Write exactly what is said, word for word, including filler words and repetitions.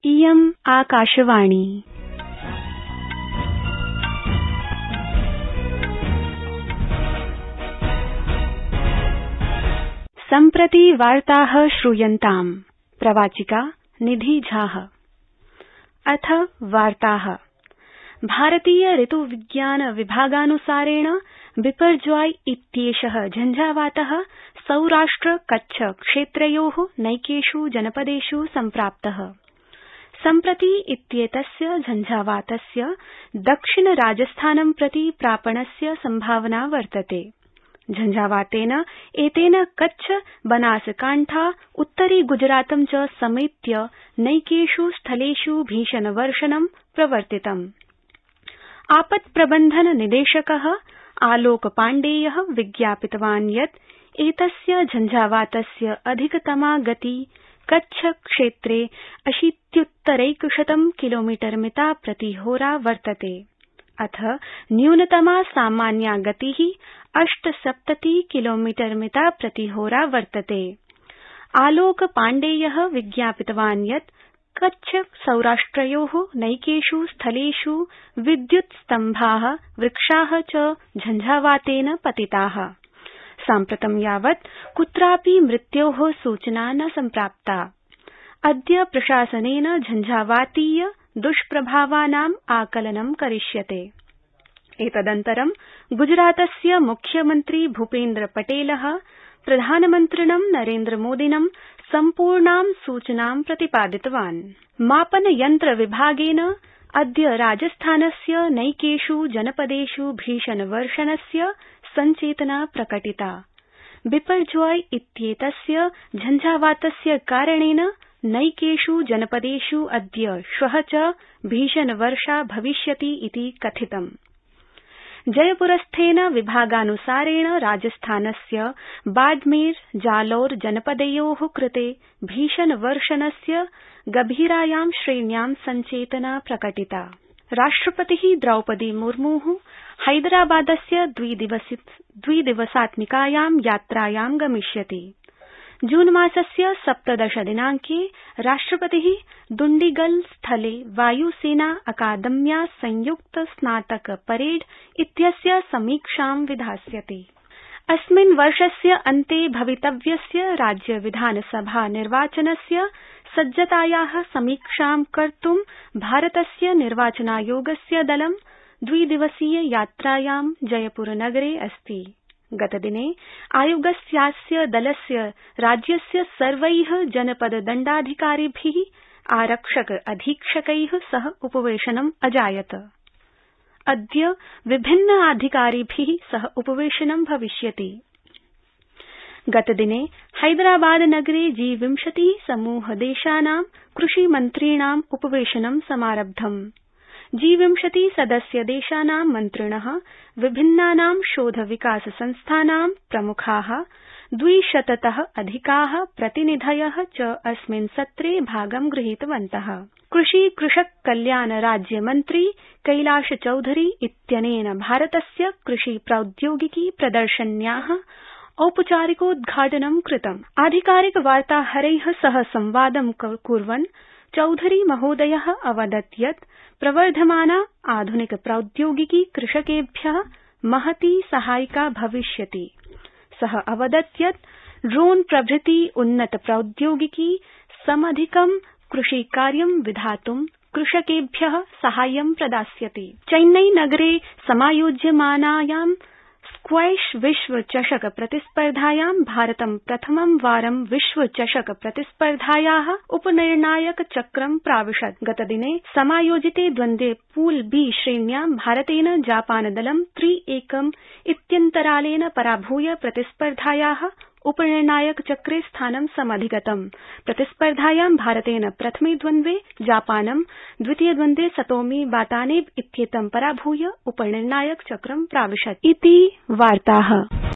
इयम् आकाशवाणी। सम्प्रति वार्ताः श्रूयन्ताम्। प्रवाचिका निधि झाः। अथ वार्ताः। भारतीय ऋतुविज्ञान विभागानुसारेण बिपरजॉय इत्येषः झंझावातः सौराष्ट्र कच्छ क्षेत्रयोः नैकेषु जनपदेषु सम्प्राप्तः। सम्प्रति इत्येतस्य झंझावातस्य दक्षिण राजस्थानं प्रति प्रापणस्य संभावना वर्तते। झंझावातेन एतेन कच्छ बनासकांठा उत्तरी गुजरातं च समेत्य नैकेषु स्थलेषु भीषणवर्षणं प्रवर्तितम्। आपत्प्रबन्धन निदेशकः आलोक पाण्डेयः विज्ञापितवान् यत् एतस्य झंझावातस्य अधिकतमा गति कच्छ क्षेत्रे अशीत्युत्तरैकशतं किलोमीटर मिता प्रतिहोरा वर्तते। अथ न्यूनतमा सामान्या गतिः अष्टसप्तति किलोमीटर मिता प्रतिहोरा वर्तते। आलोक पाण्डेयः विज्ञापितवान् यत् कच्छ सौराष्ट्रयोः नैकेषु स्थलेषु विद्युत् स्तम्भाः वृक्षाः च झंझावातेन पतिताः। साम्प्रतं यावत् कुत्रापि मृत्योः सूचना न सम्प्राप्ता। अद्य प्रशासनेन झंझावातीय दुष्प्रभावानाम् आकलनं करिष्यते। एतदनन्तरं गुजरातस्य मुख्यमन्त्री भूपेन्द्र पटेलः प्रधानमन्त्रिणं नरेन्द्र मोदिनं सम्पूर्णां सूचनां प्रतिपादितवान्। मापनयन्त्र विभागेन अद्य राजस्थानस्य नैकेषु जनपदेषु भीषणवर्षणस्य संचेतना प्रकटिता। बिपरजॉय इत्येतस्य झंझावातस्य कारणेन नैकेषु जनपदेषु अद्य श्वः च भीषणवर्षा भविष्यति इति कथितम्। जयपुरस्थेन विभागानुसारेण राजस्थानस्य बाड़मेर जालौर जनपदयोः कृते भीषणवर्षणस्य गभीरायां श्रेण्यां संचेतना प्रकटिता। राष्ट्रपतिः द्रौपदी मुर्मुः हैदराबादस्य द्विदिवसात्मिकायां यात्रायां गमिष्यति। जूनमासस्य सप्तदश दिनांके राष्ट्रपतिः दुण्डिगल स्थले वायुसेना अकादम्या संयुक्त स्नातक परेड इत्यस्य समीक्षां विधास्यति। अस्मिन् वर्षस्य अन्ते भवितव्यस्य राज्य विधानसभा निर्वाचनस्य सज्जतायाः समीक्षां कर्तुं भारतस्य निर्वाचनायोगस्य दलं द्विदिवसीय यात्रायां जयपुरनगरे अस्ति। गतदिने आयोगस्यास्य दलस्य राज्यस्य सर्वैः जनपद दण्डाधिकारिभिः आरक्षक अधीक्षकैः सह उपवेशनम् अजायत। अद्य विभिन्न अधिकारिभिः सह उपवेशनं भविष्यति। गतदिने हैदराबाद नगरे जी विंशति समूह देशानां कृषिमन्त्रीणाम् उपवेशनं समारब्धम्। जी विंशति सदस्य देशानां मन्त्रिणः विभिन्नानां शोध विकास संस्थानां प्रमुखाः द्विशततः अधिकाः प्रतिनिधयः च अस्मिन् सत्रे भागं गृहीतवन्तः। कृषि कृषक कल्याण राज्यमन्त्री कैलाश चौधरी इत्यनेन भारतस्य कृषि प्रौद्योगिकी प्रदर्शन्याः औपचारिकोद्घाटनं कृतम्। आधिकारिक वार्ताहरैः सह संवादं कुर्वन् चौधरी महोदयः अवदत् यत् प्रवर्धमाना आधुनिक प्रौद्योगिकी कृषकेभ्यः महती सहायिका भविष्यति। सः अवदत् यत् ड्रोन प्रभृति उन्नत प्रौद्योगिकी समधिकं कृषिकार्यं विधातुं कृषकेभ्यः साहाय्यं प्रदास्यति। चेन्नई नगरे समायोज्यमानायां स्क्वैश विश्व चषक प्रतिस्पर्धायां भारतं प्रथमं वारं विश्व चषक प्रतिस्पर्धायाः उपनिर्णायक चक्रं प्राविशत्। गतदिने समायोजिते द्वन्द्वे पूल बी श्रेण्यां भारतेन जापानदलं त्रि एकम् इत्यन्तरालेन पराभूय प्रतिस्पर्धायाः उपनिर्णायक चक्रे स्थानं समधिगतम्। प्रतिस्पर्धायां भारतेन प्रथमे द्वन्द्वे जापानं, द्वितीय द्वन्द्वे सतोमी वातानेब इत्येतं पराभूय उपनिर्णायक चक्रं प्राविशत्। इति वार्ताः।